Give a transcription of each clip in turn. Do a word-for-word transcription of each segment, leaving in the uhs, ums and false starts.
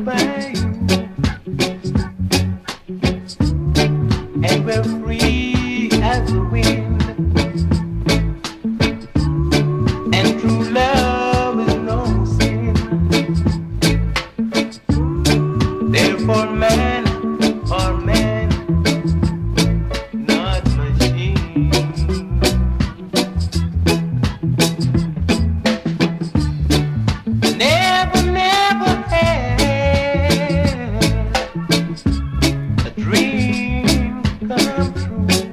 by you, and we're free as the wind, and true love is no sin. Therefore, man or man, not machine. Never, never had a dream come true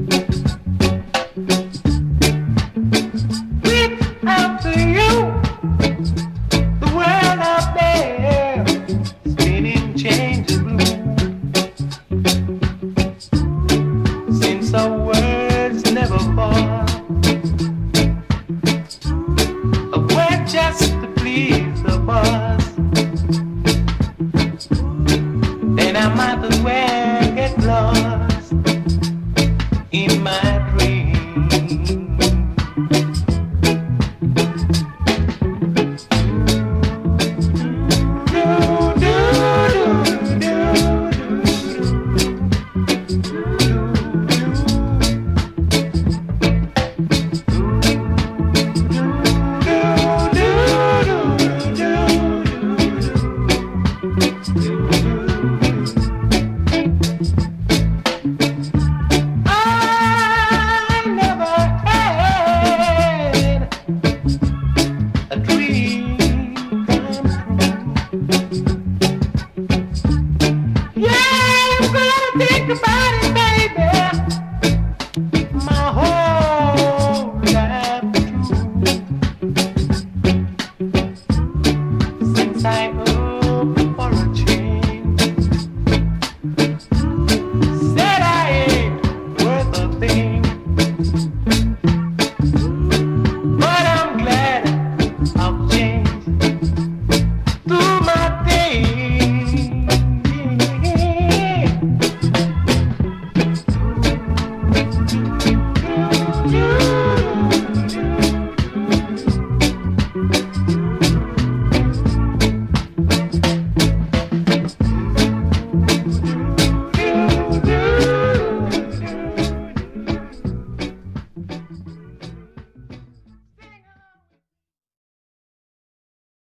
without you. The world out there spinning changes blue. Since our words never fall, a word just to please the boss, then I might as well get lost in my dream. Do, do, do, I never had a dream come true. Yeah, I'm gonna think about it, baby, my whole life through. Since I hoped for a change, said I ain't worth a thing, but I'm glad I've changed through my days.